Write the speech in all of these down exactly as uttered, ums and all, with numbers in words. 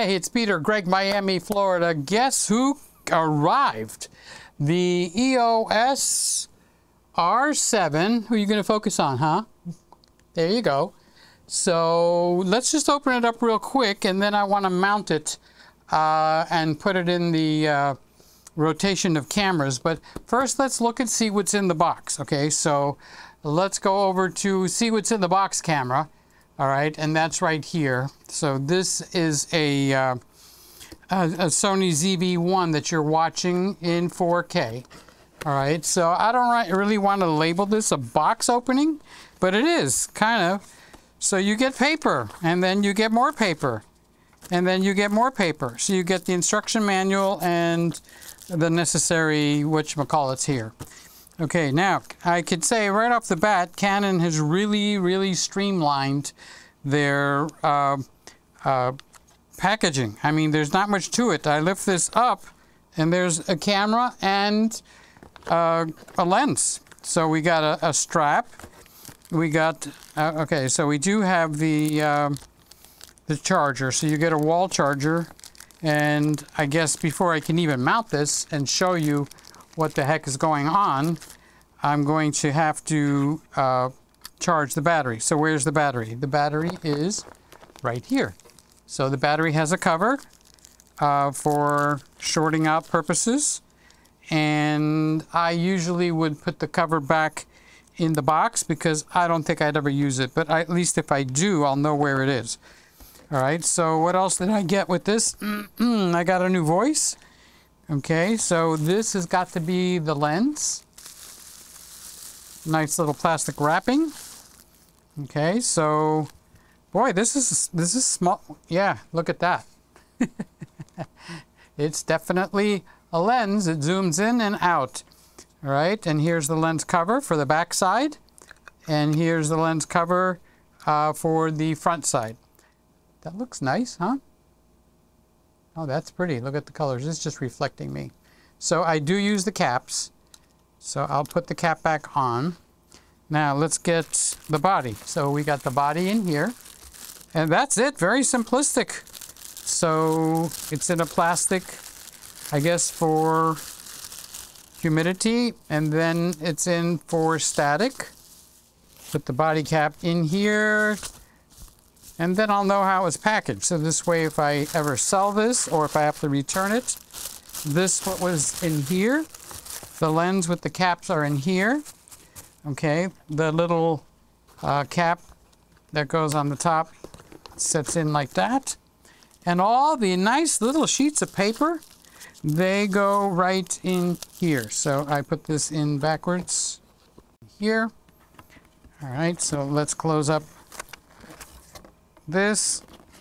Hey, it's Peter, Greg, Miami, Florida. Guess who arrived? The E O S R seven. Who are you going to focus on, huh? There you go. So let's just open it up real quick, and then I want to mount it uh, and put it in the uh, rotation of cameras. But first, let's look and see what's in the box. Okay, so let's go over to see what's in the box camera. All right, and that's right here. So this is a, uh, a, a Sony Z V one that you're watching in four K. All right, so I don't really want to label this a box opening, but it is, kind of. So you get paper, and then you get more paper, and then you get more paper. So you get the instruction manual and the necessary whatchamacallits here. Okay, now, I could say right off the bat, Canon has really, really streamlined their uh, uh, packaging. I mean, there's not much to it. I lift this up, and there's a camera and uh, a lens. So we got a, a strap. We got, uh, okay, so we do have the, uh, the charger. So you get a wall charger, and I guess before I can even mount this and show you what the heck is going on, I'm going to have to uh, charge the battery. So where's the battery? The battery is right here. So the battery has a cover uh, for shorting out purposes, and I usually would put the cover back in the box because I don't think I'd ever use it, but I, at least if I do, I'll know where it is. All right, so what else did I get with this? I got a new voice. Okay, so this has got to be the lens. Nice little plastic wrapping. Okay, so, boy, this is this is small. Yeah, look at that. It's definitely a lens. It zooms in and out. All right, and here's the lens cover for the back side, and here's the lens cover uh, for the front side. That looks nice, huh? Oh, that's pretty. Look at the colors. It's just reflecting me. So I do use the caps. So I'll put the cap back on. Now let's get the body. So we got the body in here. And that's it. Very simplistic. So it's in a plastic, I guess, for humidity. And then it's in for static. Put the body cap in here. And then I'll know how it's packaged. So this way, if I ever sell this or if I have to return it, this what was in here. The lens with the caps are in here. Okay, the little uh, cap that goes on the top sets in like that. And all the nice little sheets of paper, they go right in here. So I put this in backwards here. All right, so let's close up this,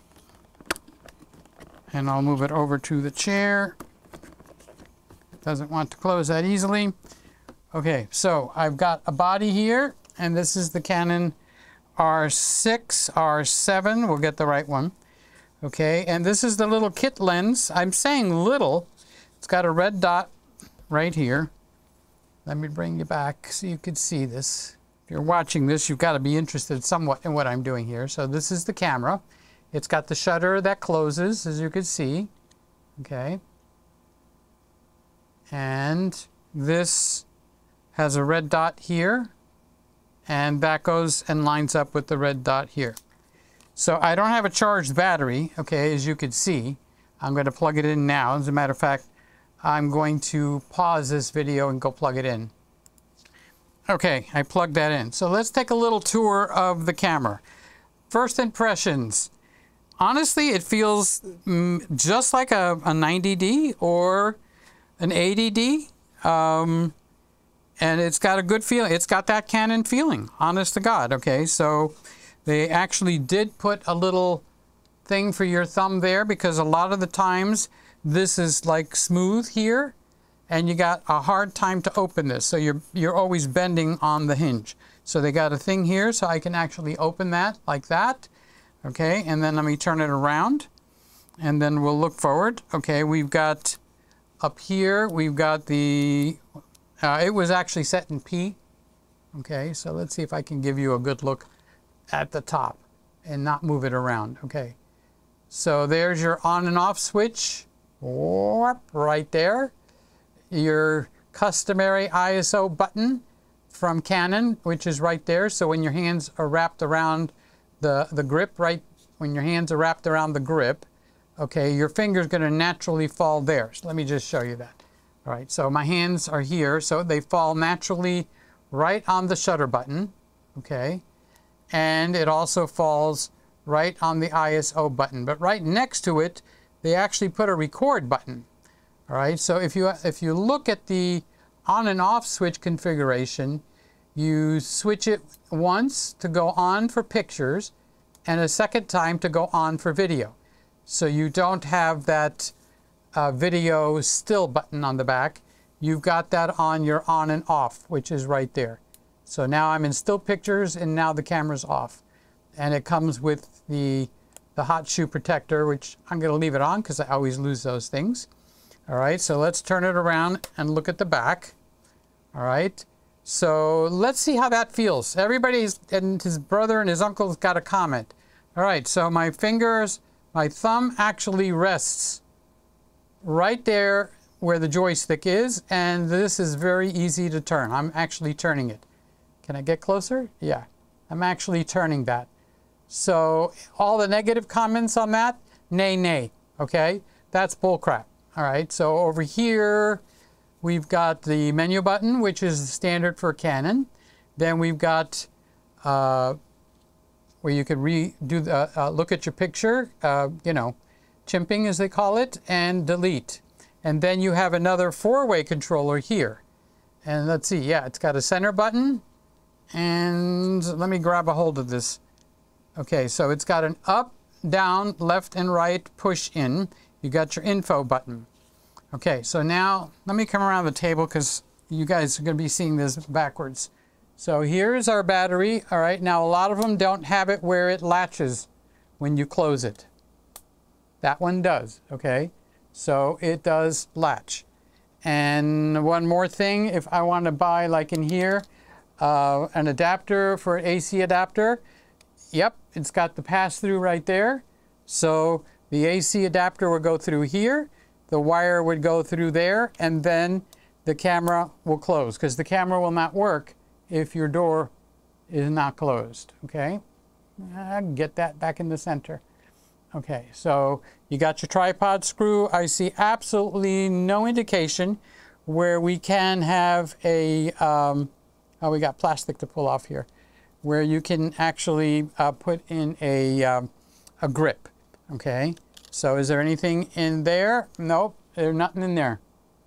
and I'll move it over to the chair. Doesn't want to close that easily. Okay, so I've got a body here, and this is the Canon R six, R seven, we'll get the right one. Okay, and this is the little kit lens. I'm saying little. It's got a red dot right here. Let me bring you back so you can see this. If you're watching this, you've got to be interested somewhat in what I'm doing here. So this is the camera. It's got the shutter that closes, as you can see. Okay. And this has a red dot here. And that goes and lines up with the red dot here. So I don't have a charged battery, okay, as you can see. I'm going to plug it in now. As a matter of fact, I'm going to pause this video and go plug it in. Okay, I plugged that in. So let's take a little tour of the camera. First impressions. Honestly, it feels mm, just like a, a ninety D or an eighty D. Um, and it's got a good feeling. It's got that Canon feeling, honest to God. Okay, so they actually did put a little thing for your thumb there because a lot of the times this is like smooth here. And you got a hard time to open this, so you're you're always bending on the hinge. So they got a thing here, so I can actually open that like that. Okay, and then let me turn it around, and then we'll look forward. Okay, we've got up here, we've got the, uh, it was actually set in P. Okay, so let's see if I can give you a good look at the top and not move it around. Okay, So there's your on and off switch, right there. Your customary I S O button from Canon, which is right there. So when your hands are wrapped around the, the grip, right, when your hands are wrapped around the grip, okay, your finger's gonna naturally fall there. So let me just show you that. All right, so my hands are here, so they fall naturally right on the shutter button, okay? And it also falls right on the I S O button. But right next to it, they actually put a record button. All right, so if you, if you look at the on and off switch configuration, you switch it once to go on for pictures and a second time to go on for video. So you don't have that uh, video still button on the back. You've got that on your on and off, which is right there. So now I'm in still pictures and now the camera's off. And it comes with the, the hot shoe protector, which I'm gonna leave it on because I always lose those things. All right, so let's turn it around and look at the back. All right, so let's see how that feels. Everybody's, and his brother and his uncle's got a comment. All right, so my fingers, my thumb actually rests right there where the joystick is, and this is very easy to turn. I'm actually turning it. Can I get closer? Yeah, I'm actually turning that. So all the negative comments on that, nay, nay, okay? That's bullcrap. All right, so over here, we've got the menu button, which is standard for Canon. Then we've got uh, where you could redo the, uh, look at your picture, uh, you know, chimping as they call it, and delete. And then you have another four-way controller here. And let's see, yeah, it's got a center button. And let me grab a hold of this. Okay, so it's got an up, down, left, and right, push in. You got your info button. Okay, so now let me come around the table because you guys are going to be seeing this backwards. So here's our battery. All right, now a lot of them don't have it where it latches when you close it. That one does, okay? So it does latch. And one more thing, if I want to buy, like in here, uh, an adapter for an A C adapter, yep, it's got the pass-through right there. So the A C adapter will go through here, the wire would go through there, and then the camera will close, because the camera will not work if your door is not closed, okay? Uh, get that back in the center. Okay, so you got your tripod screw. I see absolutely no indication where we can have a, um, oh, we got plastic to pull off here, where you can actually uh, put in a, um, a grip, okay? So is there anything in there? Nope, there's nothing in there.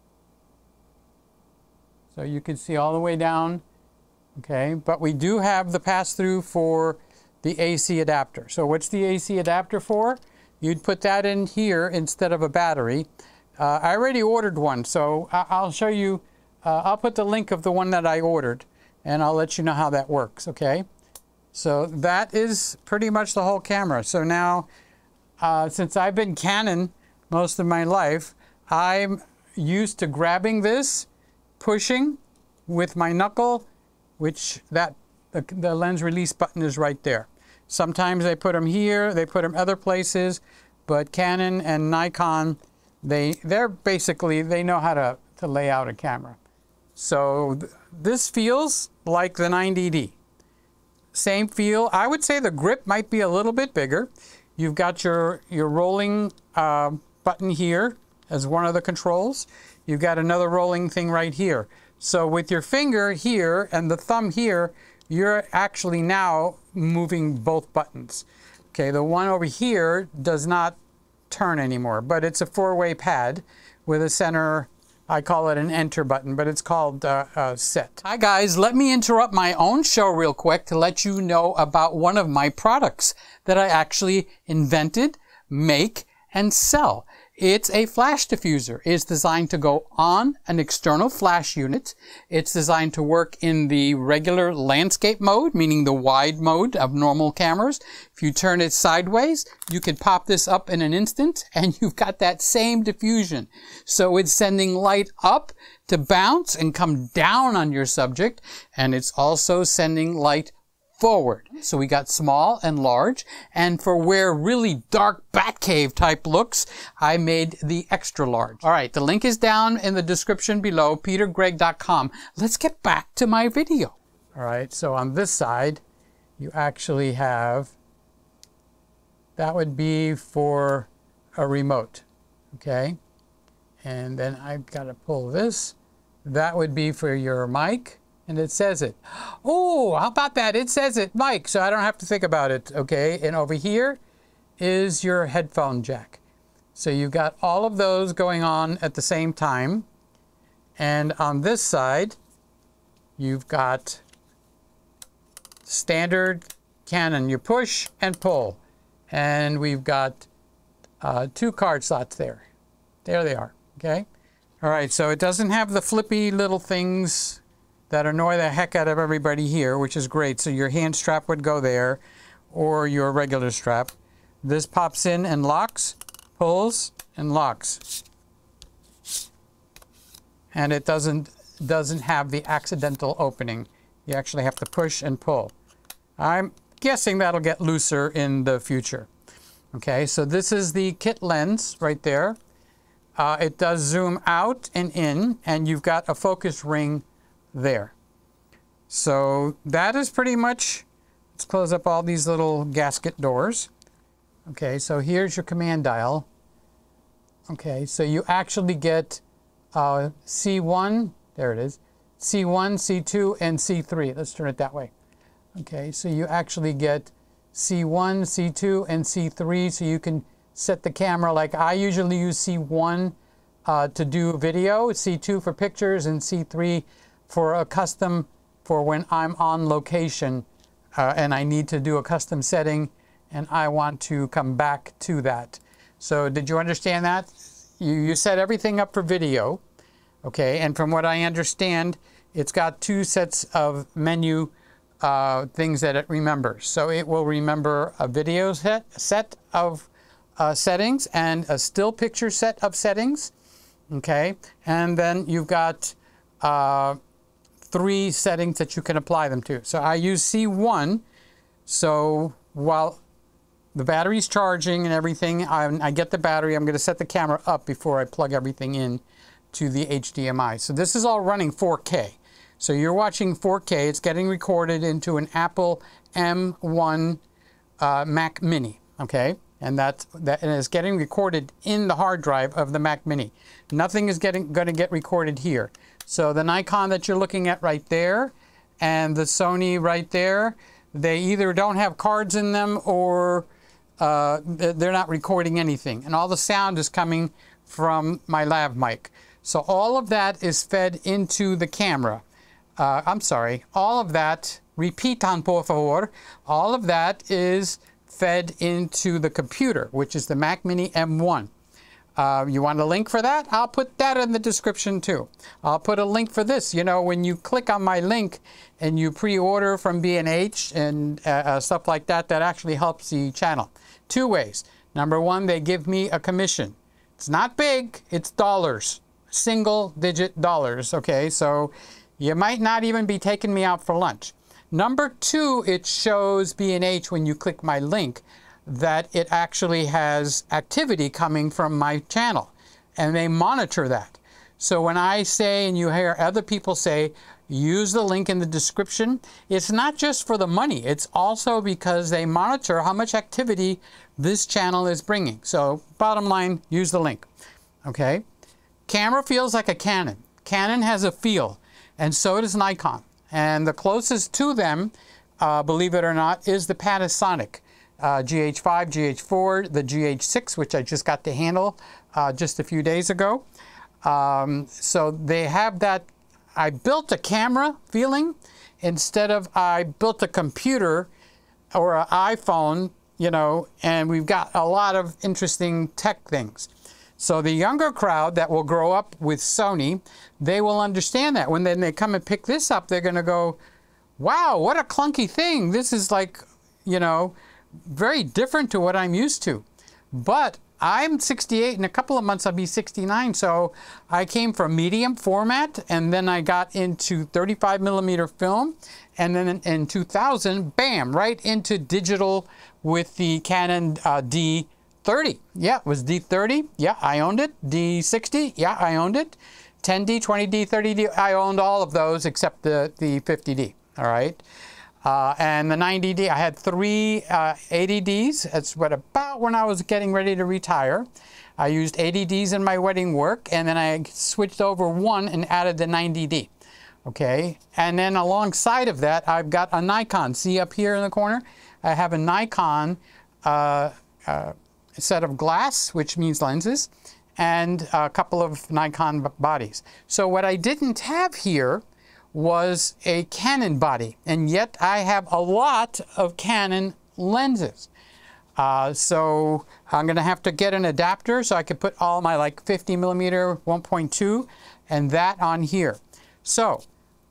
So you can see all the way down, okay? But we do have the pass-through for the A C adapter. So what's the A C adapter for? You'd put that in here instead of a battery. Uh, I already ordered one, so I I'll show you, uh, I'll put the link of the one that I ordered, and I'll let you know how that works, okay? So that is pretty much the whole camera. So now, uh, since I've been Canon most of my life, I'm used to grabbing this, pushing with my knuckle, which that the, the lens release button is right there. Sometimes they put them here, they put them other places, but Canon and Nikon, they, they're basically, they know how to, to lay out a camera. So th this feels like the ninety D. Same feel. I would say the grip might be a little bit bigger. You've got your, your rolling uh, button here as one of the controls. You've got another rolling thing right here. So with your finger here and the thumb here, you're actually now moving both buttons. Okay, the one over here does not turn anymore, but it's a four-way pad with a center, I call it an enter button, but it's called uh, uh, set. Hi guys, let me interrupt my own show real quick to let you know about one of my products that I actually invented, make, and sell. It's a flash diffuser. It's designed to go on an external flash unit. It's designed to work in the regular landscape mode, meaning the wide mode of normal cameras. If you turn it sideways, you can pop this up in an instant and you've got that same diffusion. So it's sending light up to bounce and come down on your subject, and it's also sending light forward. So we got small and large, and for where really dark Batcave type looks, I made the extra large. All right, the link is down in the description below, peter gregg dot com. Let's get back to my video. All right, so on this side, you actually have, that would be for a remote, okay? And then I've got to pull this. That would be for your mic, and it says it. Oh, how about that? It says it, mic, so I don't have to think about it, okay? And over here is your headphone jack. So you've got all of those going on at the same time. And on this side, you've got standard Canon. You push and pull. And we've got uh, two card slots there. There they are, okay? All right, so it doesn't have the flippy little things that annoy the heck out of everybody here, which is great. So your hand strap would go there, or your regular strap. This pops in and locks, pulls, and locks. And it doesn't, doesn't have the accidental opening. You actually have to push and pull. I'm guessing that'll get looser in the future. Okay, so this is the kit lens right there. Uh, it does zoom out and in, and you've got a focus ring there. So that is pretty much, let's close up all these little gasket doors. Okay, so here's your command dial. Okay, so you actually get uh, C one, there it is, C one, C two, and C three. Let's turn it that way. Okay, so you actually get C one, C two, and C three, so you can set the camera like I usually use C one uh, to do video, C two for pictures, and C three for a custom for when I'm on location uh, and I need to do a custom setting and I want to come back to that. So did you understand that? You, you set everything up for video, okay, and from what I understand, it's got two sets of menu uh, things that it remembers. So it will remember a video set, set of Uh, settings and a still picture set of settings, okay? And then you've got uh, three settings that you can apply them to. So I use C one, so while the battery's charging and everything, I, I get the battery, I'm gonna set the camera up before I plug everything in to the H D M I. So this is all running four K. So you're watching four K, it's getting recorded into an Apple M one uh, Mac Mini, okay? And that's, that and it's getting recorded in the hard drive of the Mac Mini. Nothing is getting going to get recorded here. So the Nikon that you're looking at right there and the Sony right there, they either don't have cards in them or uh, they're not recording anything. And all the sound is coming from my lav mic. So all of that is fed into the camera. Uh, I'm sorry, all of that, repitan por favor, all of that is fed into the computer, which is the Mac Mini M one. Uh, you want a link for that? I'll put that in the description too. I'll put a link for this. You know, when you click on my link and you pre-order from B and H and uh, uh, stuff like that, that actually helps the channel. Two ways. Number one, they give me a commission. It's not big, it's dollars. Single digit dollars, okay? So you might not even be taking me out for lunch. Number two, it shows B and H when you click my link that it actually has activity coming from my channel, and they monitor that. So when I say, and you hear other people say, use the link in the description, it's not just for the money, it's also because they monitor how much activity this channel is bringing. So bottom line, use the link, okay? Camera feels like a Canon. Canon has a feel, and so does Nikon. And the closest to them, uh, believe it or not, is the Panasonic. Uh, G H five, G H four, the G H six, which I just got to handle uh, just a few days ago. Um, so they have that, I built a camera feeling instead of I built a computer or an iPhone, you know, and we've got a lot of interesting tech things. So the younger crowd that will grow up with Sony, they will understand that. When then they come and pick this up, they're going to go, wow, what a clunky thing. This is like, you know, very different to what I'm used to. But I'm sixty-eight. In a couple of months, I'll be sixty-nine. So I came from medium format, and then I got into thirty-five millimeter film. And then in, in two thousand, bam, right into digital with the Canon uh, D thirty. Yeah, it was D thirty. Yeah, I owned it. D sixty. Yeah, I owned it. ten D, twenty D, thirty D. I owned all of those except the, the fifty D. All right. Uh, and the ninety D, I had three uh, eighty Ds. That's what about when I was getting ready to retire. I used eighty Ds in my wedding work, and then I switched over one and added the ninety D. Okay, and then alongside of that, I've got a Nikon. See up here in the corner? I have a Nikon uh, uh, set of glass, which means lenses, and a couple of Nikon bodies. So what I didn't have here was a Canon body, and yet I have a lot of Canon lenses. Uh, so I'm going to have to get an adapter so I can put all my like fifty millimeter, one point two, and that on here. So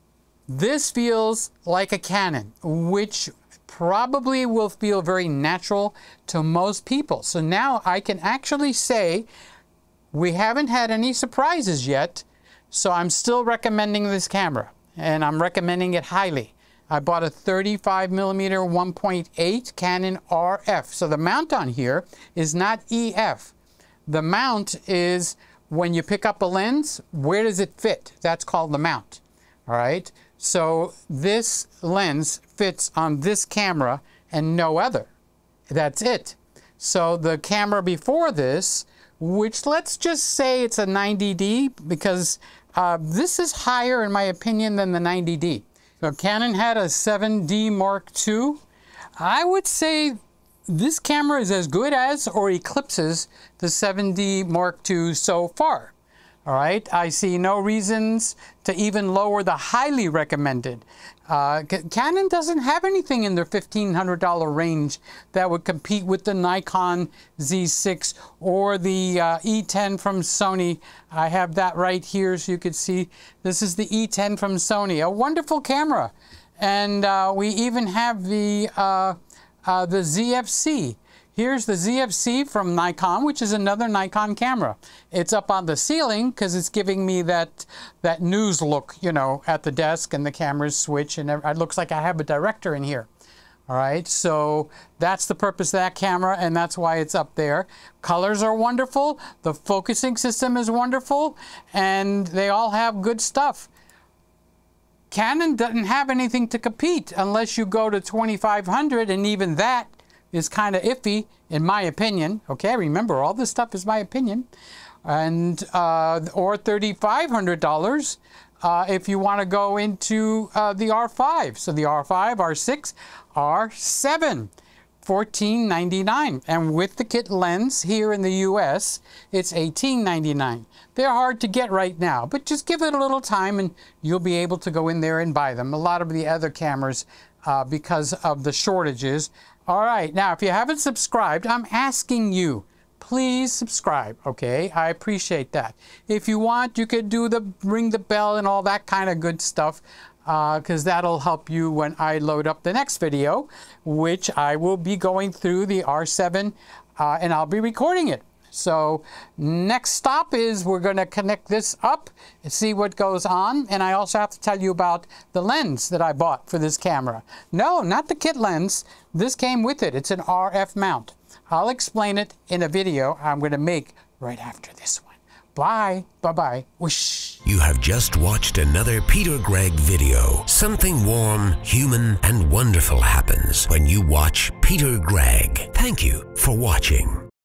this feels like a Canon, which probably will feel very natural to most people. So now I can actually say we haven't had any surprises yet, so I'm still recommending this camera. And I'm recommending it highly. I bought a thirty-five millimeter one point eight Canon R F. So the mount on here is not E F. The mount is when you pick up a lens, where does it fit? That's called the mount. All right. So this lens fits on this camera and no other. That's it. So the camera before this, which let's just say it's a ninety D, because Uh, this is higher, in my opinion, than the ninety D. So Canon had a seven D Mark two. I would say this camera is as good as or eclipses the seven D Mark two so far. All right, I see no reasons to even lower the highly recommended. Uh, Canon doesn't have anything in their fifteen hundred dollar range that would compete with the Nikon Z six or the uh, E ten from Sony. I have that right here so you could see. This is the E ten from Sony, a wonderful camera. And uh, we even have the, uh, uh, the Z F C. Here's the Z F C from Nikon, which is another Nikon camera. It's up on the ceiling because it's giving me that that news look, you know, at the desk, and the cameras switch, and it looks like I have a director in here. All right, so that's the purpose of that camera, and that's why it's up there. Colors are wonderful. The focusing system is wonderful, and they all have good stuff. Canon doesn't have anything to compete unless you go to twenty-five hundred, and even that is kind of iffy, in my opinion. Okay, remember, all this stuff is my opinion. And uh, or thirty-five hundred dollars uh, if you want to go into uh, the R five. So the R five, R six, R seven, fourteen ninety-nine. And with the kit lens here in the U S, it's eighteen ninety-nine. They're hard to get right now, but just give it a little time and you'll be able to go in there and buy them. A lot of the other cameras, uh, because of the shortages. All right, now if you haven't subscribed, I'm asking you, please subscribe, okay? I appreciate that. If you want, you could do the ring the bell and all that kind of good stuff, because uh, that'll help you when I load up the next video, which I will be going through the R seven, uh, and I'll be recording it. So next stop is we're going to connect this up and see what goes on. And I also have to tell you about the lens that I bought for this camera. No, not the kit lens. This came with it. It's an R F mount. I'll explain it in a video I'm going to make right after this one. Bye. Bye-bye. Whoosh. You have just watched another Peter Gregg video. Something warm, human, and wonderful happens when you watch Peter Gregg. Thank you for watching.